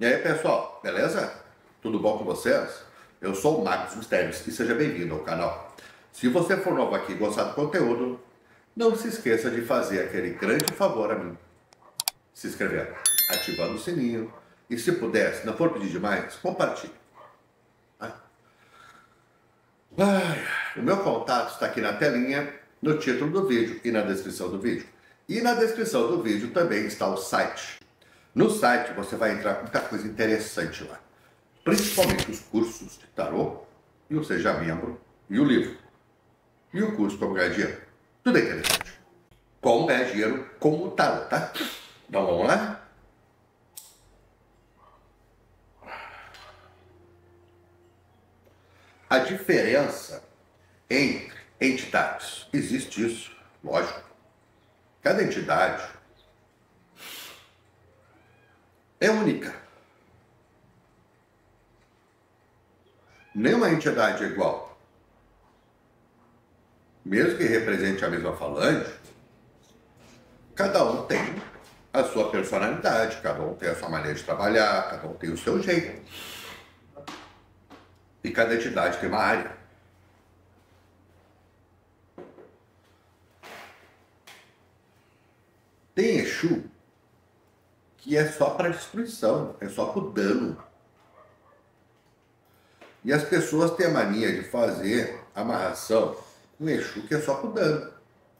E aí, pessoal, beleza? Tudo bom com vocês? Eu sou o Mago dos Mistérios e seja bem-vindo ao canal. Se você for novo aqui e gostar do conteúdo, não se esqueça de fazer aquele grande favor a mim. Se inscrevendo, ativando o sininho e, se puder, se não for pedir demais, compartilhe. O meu contato está aqui na telinha, no título do vídeo e na descrição do vídeo. E na descrição do vídeo também está o site. No site você vai entrar com muita coisa interessante lá. Principalmente os cursos de tarô, e o Seja Membro, e o livro. E o curso Como Ganhar Dinheiro. Tudo é interessante. Como ganhar dinheiro com o tarô, tá? Então vamos lá? A diferença entre entidades. Existe isso, lógico. Cada entidade é única. Nenhuma entidade é igual. Mesmo que represente a mesma falange, cada um tem a sua personalidade, cada um tem a sua maneira de trabalhar, cada um tem o seu jeito. E cada entidade tem uma área. Tem Exu que é só para destruição, é só para o dano. E as pessoas têm a mania de fazer amarração com Exu que é só para o dano.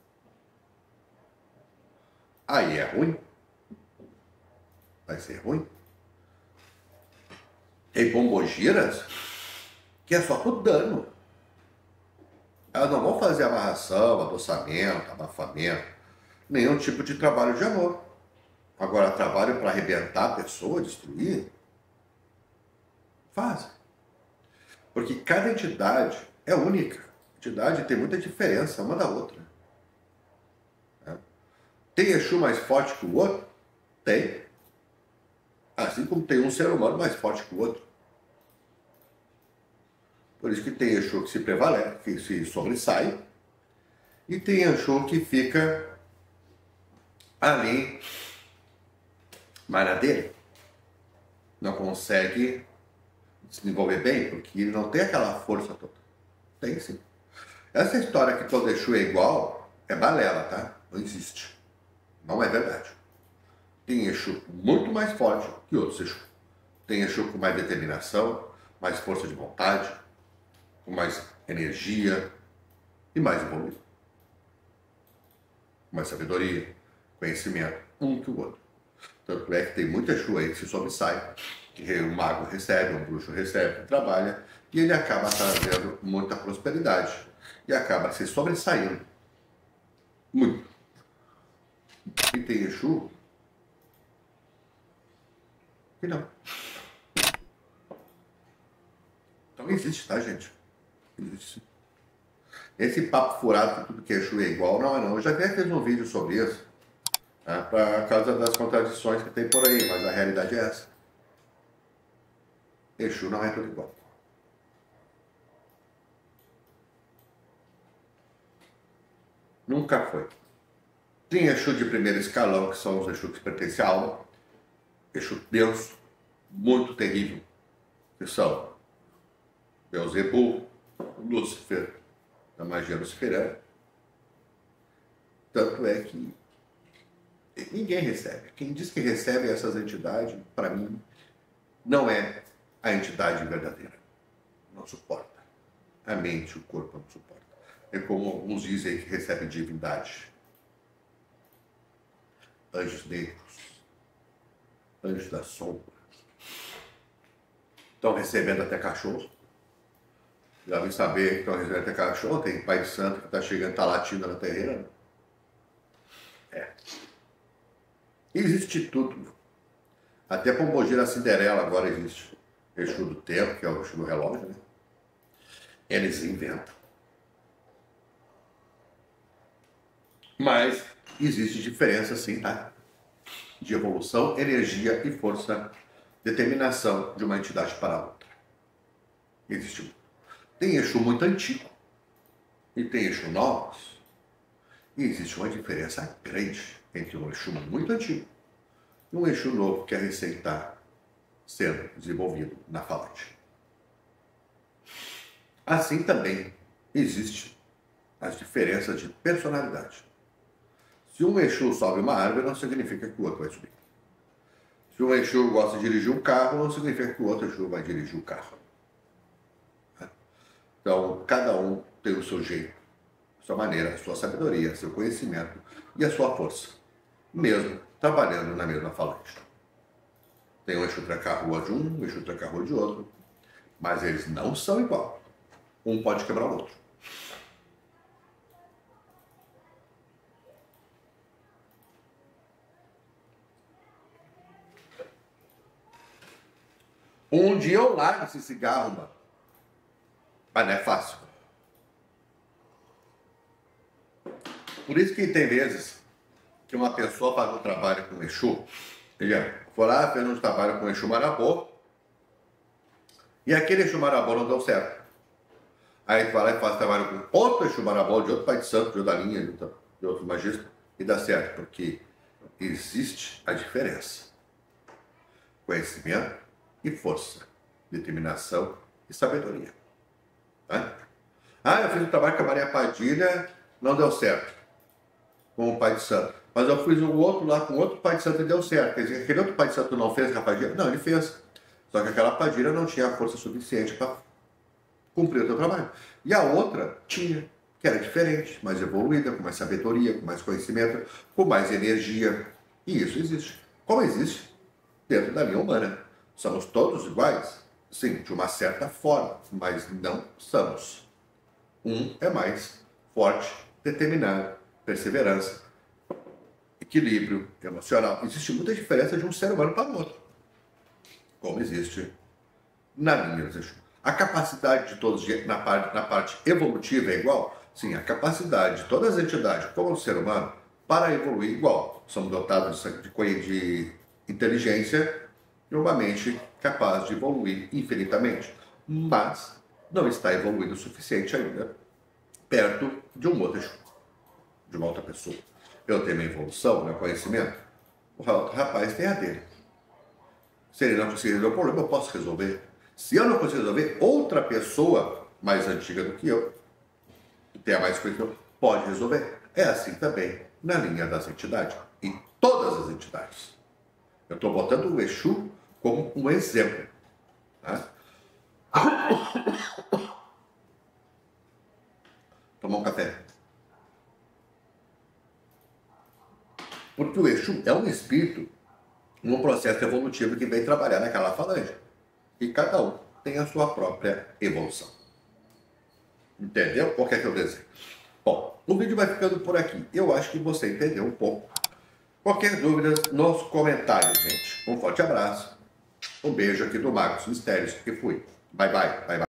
Aí é ruim. Vai ser ruim. Tem pombogiras que é só para o dano. Elas não vão fazer amarração, adoçamento, abafamento, nenhum tipo de trabalho de amor. Agora, trabalho para arrebentar a pessoa, destruir, fazem. Porque cada entidade é única. A entidade tem muita diferença uma da outra. Tem Exu mais forte que o outro? Tem. Assim como tem um ser humano mais forte que o outro. Por isso que tem Exu que se prevalece, que se sobressai, e tem Exu que fica ali, mas na dele. Não consegue se desenvolver bem, porque ele não tem aquela força toda. Tem sim. Essa história que todo Exu é igual, é balela, tá? Não existe. Não é verdade. Tem Exu muito mais forte que outros Exu. Tem Exu com mais determinação, mais força de vontade, com mais energia e mais evoluído. Mais sabedoria, conhecimento, um que o outro. Tanto é que tem muito Exu aí que se sobressai, que um mago recebe, um bruxo recebe, trabalha, e ele acaba trazendo muita prosperidade. E acaba se sobressaindo. Muito. E tem Exu que não. Então existe, tá, gente? Existe. Esse papo furado que tudo que Exu é igual, não é não. Eu já até fiz um vídeo sobre isso, né, por causa das contradições que tem por aí, mas a realidade é essa. Exu não é tudo igual. Nunca foi. Tem Exu de primeiro escalão, que são os Exu que pertencem à alma. Exu denso, muito terrível, que são Beelzebub, Lúcifer, da magia luciferiana. Tanto é que ninguém recebe. Quem diz que recebe essas entidades, para mim, não é a entidade verdadeira. Não suporta. A mente, o corpo não suporta. É como alguns dizem que recebem divindade. Anjos negros. Anjos da sombra. Estão recebendo até cachorro. Já vim saber que estão recebendo até cachorro. Tem pai de santo que está chegando, está latindo na terreira. É. Existe tudo. Até pombogira Cinderela agora existe. Exu do tempo, que é o Exu do relógio, né? Eles inventam. Mas existe diferença sim, tá? De evolução, energia e força, determinação de uma entidade para a outra. Existe. Tem Exu muito antigo e tem Exu novos. E existe uma diferença grande entre um Exu muito antigo e um Exu novo que é recém está sendo desenvolvido na falange. Assim também existem as diferenças de personalidade. Se um Exu sobe uma árvore, não significa que o outro vai subir. Se um Exu gosta de dirigir um carro, não significa que o outro Exu vai dirigir o carro. Então, cada um tem o seu jeito, a sua maneira, a sua sabedoria, seu conhecimento e a sua força, mesmo trabalhando na mesma falange. Tem um Exu tranca-rua de um Exu tranca-rua de outro, mas eles não são igual. Um pode quebrar o outro. Um dia eu largo esse cigarro, mano. Mas não é fácil. Por isso que tem vezes que uma pessoa faz um trabalho com Exu, ele foi lá, fez um trabalho com Exu Marabô, e aquele Exu Marabô não deu certo. Aí vai lá e faz trabalho com outro Exu Marabô, de outro pai de santo, de outra linha, de outro magista, e dá certo, porque existe a diferença. Conhecimento e força, determinação e sabedoria. Eu fiz um trabalho com a Maria Padilha, não deu certo, com o pai de santo. Mas eu fiz um outro lá com outro pai de santo e deu certo. Quer dizer, aquele outro pai de santo não fez com a Padilha? Não, ele fez. Só que aquela Padilha não tinha força suficiente para cumprir o seu trabalho. E a outra tinha, que era diferente, mais evoluída, com mais sabedoria, com mais conhecimento, com mais energia. E isso existe. Como existe dentro da linha humana. Somos todos iguais? Sim, de uma certa forma, mas não somos. Um é mais forte, determinado, perseverança, equilíbrio emocional. Existe muita diferença de um ser humano para o outro, como existe na linha dos Exu. A capacidade de todos na parte evolutiva é igual? Sim, a capacidade de todas as entidades, como o ser humano, para evoluir igual. Somos dotados de inteligência e uma mente capaz de evoluir infinitamente, mas não está evoluído o suficiente ainda perto de um outro Exu, de uma outra pessoa. Eu tenho minha evolução, meu conhecimento, o rapaz tem a dele. Se ele não conseguir resolver o problema, eu posso resolver. Se eu não conseguir resolver, outra pessoa mais antiga do que eu, que tenha mais conhecimento, pode resolver. É assim também na linha das entidades, em todas as entidades. Eu estou botando o Exu como um exemplo. Tá? Tomar um café. Porque o Exu é um espírito num processo evolutivo que vem trabalhar naquela falange. E cada um tem a sua própria evolução. Entendeu? Qual que é que eu desejo? Bom, o vídeo vai ficando por aqui. Eu acho que você entendeu um pouco. Qualquer dúvida nos comentários, gente. Um forte abraço. Um beijo aqui do Magos Mistérios, que fui. Bye, bye. Bye, bye.